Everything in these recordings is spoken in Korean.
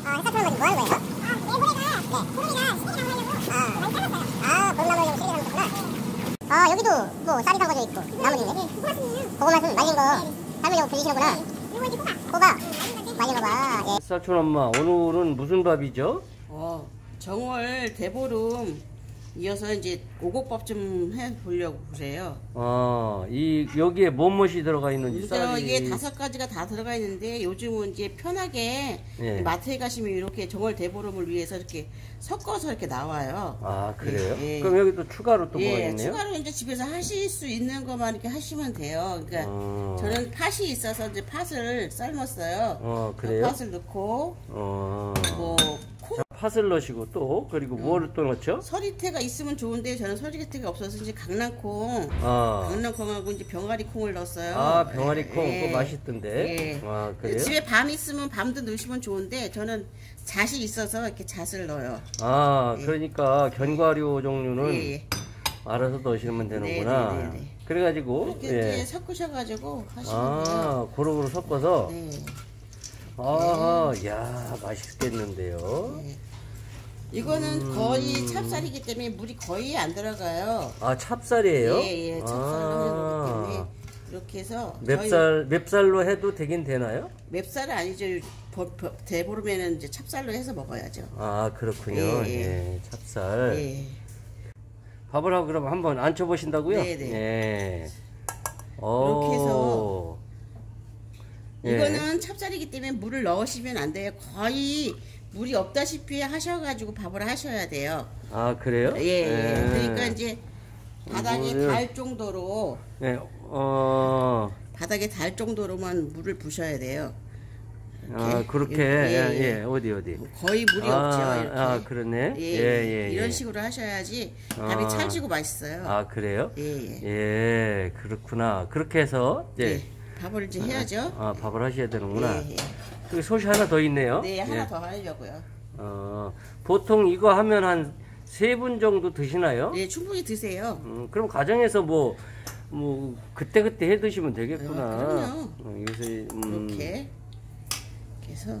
햇살처럼 뭐 하는 거예요? 아, 여기도 뭐 쌀이 담궈져 있고 나무 있네. 고구마순 말린 거 삶으려고 불리시는구나. 호박 말린 거 봐. 예. 사촌 엄마, 오늘은 무슨 밥이죠? 정월 대보름 이어서 이제 오곡밥 좀 해보려고 그래요. 여기에 무엇이 들어가 있는지 쌀이. 이게 5가지가 다 들어가 있는데 요즘은 이제 편하게 예. 마트에 가시면 이렇게 정월 대보름을 위해서 이렇게 섞어서 이렇게 나와요. 아, 그래요? 예, 예. 그럼 여기 또 추가로 또 뭐가 있네요? 추가로 이제 집에서 하실 수 있는 것만 이렇게 하시면 돼요. 그러니까 저는 팥이 있어서 이제 팥을 삶았어요. 그래요? 팥을 넣고 뭐 자, 팥을 넣으시고 또 그리고 뭐를 또 넣죠? 서리태가 있으면 좋은데 저는 서리태가 없어서 이제 강낭콩, 강낭콩하고 이제 병아리콩을 넣었어요. 아, 병아리콩 예. 그거 맛있던데. 예. 아, 그래요? 집에 밤 있으면 밤도 넣으시면 좋은데 저는 잣이 있어서 이렇게 잣을 넣어요. 아, 그러니까 견과류 종류는 예, 예. 알아서 넣으시면 되는구나. 네, 네, 네, 네. 그래가지고 이렇게 예. 이제 섞으셔가지고 하시면 돼요. 고루고루 섞어서. 네. 야, 맛있겠는데요. 네. 이거는 거의 찹쌀이기 때문에 물이 거의 안 들어가요. 아, 찹쌀이에요? 예, 찹쌀로 해놓기 때문에 이렇게 해서 맵쌀로 해도 되긴 되나요? 맵쌀은 아니죠. 대보름에는 이제 찹쌀로 해서 먹어야죠. 아, 그렇군요. 예, 찹쌀. 예. 밥을 하고 그럼 한번 앉혀보신다고요? 네네. 예. 이렇게 해서 예. 이거는 찹쌀이기 때문에 물을 넣으시면 안 돼요. 거의 물이 없다시피 하셔가지고 밥을 하셔야 돼요. 아, 그래요? 예. 그러니까 이제 바닥에 물을... 닿을 정도로 바닥에 닿을 정도로만 물을 부셔야 돼요. 아, 그렇게. 예. 어디. 거의 물이 없죠. 이렇게. 아, 그러네. 예. 이런 식으로 하셔야지 밥이 찰지고 맛있어요. 아, 그래요? 예. 예, 그렇구나. 그렇게 해서 이제 밥을 이제 해야죠. 밥을 하셔야 되는구나. 예. 여기 솥이 하나 더 있네요. 네, 하나 더 하려고요. 보통 이거 하면 한 3분 정도 드시나요? 네, 충분히 드세요. 그럼 가정에서 뭐 그때그때 해 드시면 되겠구나. 그럼요. 요새 이렇게 해서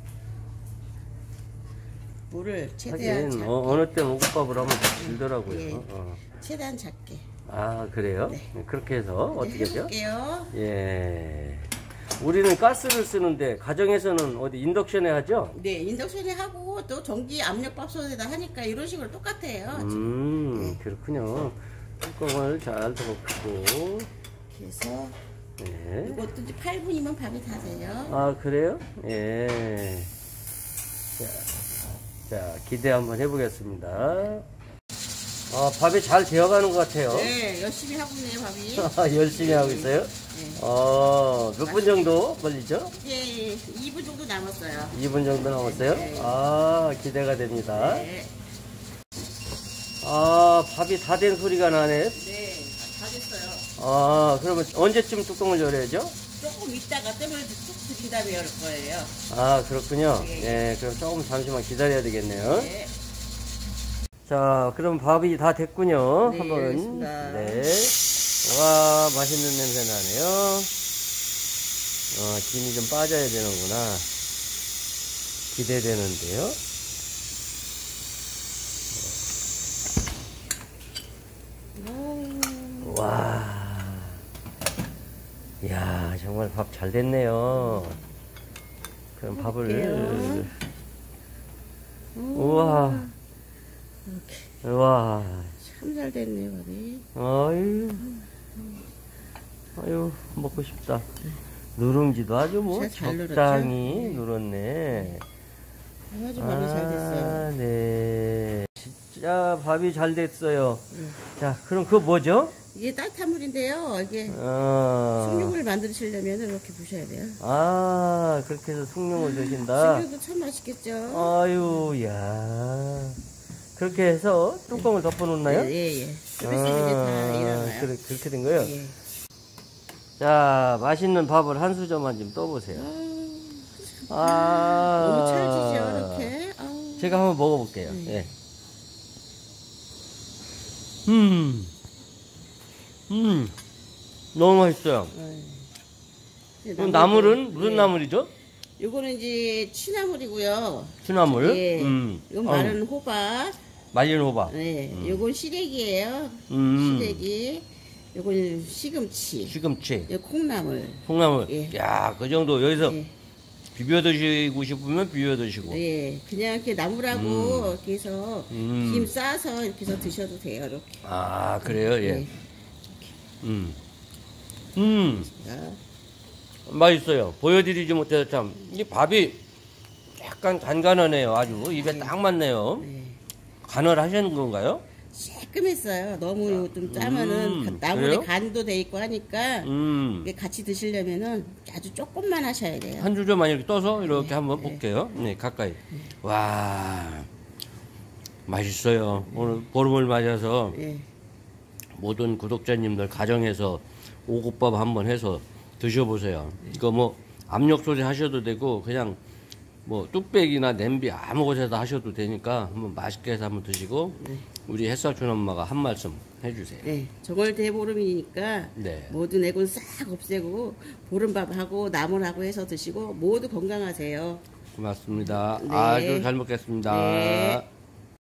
물을 최대한 하긴 작게. 어느 때 오곡밥을 하면 질더라고요. 예. 최대한 작게. 아, 그래요? 네. 그렇게 해서 어떻게 하죠? 해볼게요. 예. 우리는 가스를 쓰는데 가정에서는 어디 인덕션에 하죠? 네, 인덕션에 하고 또 전기 압력밥솥에다 하니까 이런 식으로 똑같아요. 그렇군요. 뚜껑을 잘 덮고. 그래서 네. 이것도 이제 8분이면 밥이 다 돼요. 아, 그래요? 예. 자, 기대 한번 해보겠습니다. 밥이 잘 되어가는 것 같아요. 네, 열심히 하고 있네요, 밥이. 열심히 하고 있어요? 네. 몇 분 정도 걸리죠? 이제 2분 정도 남았어요. 2분 정도 남았어요? 네. 기대가 됩니다. 네. 밥이 다 된 소리가 나네. 네, 다 됐어요. 그러면 언제쯤 뚜껑을 열어야죠? 조금 있다가 뜸을 툭 들인 다음에 열 거예요. 그렇군요. 네. 그럼 조금 잠시만 기다려야 되겠네요. 네. 자, 그럼 밥이 다 됐군요. 네, 한번. 알겠습니다. 네. 와, 맛있는 냄새 나네요. 김이 좀 빠져야 되는구나. 기대되는데요. 와. 이야, 정말 밥 잘 됐네요. 그럼 밥을. 우와. 우와. 참 잘 됐네요, 밥이. 아유, 먹고 싶다. 누룽지도 아주 잘 적당히 누렀네. 아주 밥이 잘 됐어요. 네. 진짜 밥이 잘 됐어요. 자, 그럼 그거 뭐죠? 이게 따뜻한 물인데요. 이게 숭늉을 만드시려면 이렇게 부셔야 돼요. 그렇게 해서 숭늉을 드신다. 숭늉도 참 맛있겠죠. 아유, 야. 그렇게 해서 뚜껑을 덮어놓나요? 예. 좀 있으면 이제 다 일어나요. 그렇게 된 거예요? 예. 자, 맛있는 밥을 한 수저만 좀 떠보세요. 너무 찰지죠, 이렇게. 제가 한번 먹어볼게요. 예. 너무 맛있어요. 이건 나물은 무슨 나물이죠? 요거는 이제 취나물이고요. 취나물? 예. 이건 마른 호박. 말린 호박. 네. 요건 시래기예요. 시래기. 요건 시금치. 시금치. 요 콩나물. 콩나물. 예. 야, 그 정도 여기서 예. 비벼 드시고 싶으면 비벼 드시고. 네, 그냥 이렇게 나물하고 이렇게 해서 김 싸서 이렇게 해서 드셔도 돼요. 이렇게. 아, 그래요? 예. 네. 자, 맛있어요. 보여드리지 못해서 참. 이 밥이 약간 간간하네요. 아주 입에 딱 맞네요. 네. 간을 하시는 건가요? 새끈했어요. 너무 좀 짜면은 나물에 그래요? 간도 돼 있고 하니까 이게 같이 드시려면은 아주 조금만 하셔야 돼요. 한 줄조만 이렇게 떠서 이렇게 한번 볼게요. 네, 가까이. 와, 맛있어요. 오늘 보름을 맞아서 예. 모든 구독자님들 가정에서 오곡밥 한번 해서 드셔보세요. 이거 뭐 압력솥에 하셔도 되고 그냥 뭐 뚝배기나 냄비 아무 곳에다 하셔도 되니까 한번 맛있게 해서 한번 드시고 우리 햇살촌 엄마가 한 말씀 해주세요. 네, 정월 대보름이니까 네. 모든 애군 싹 없애고 보름밥하고 나물하고 해서 드시고 모두 건강하세요. 고맙습니다. 네. 아주 잘 먹겠습니다. 네.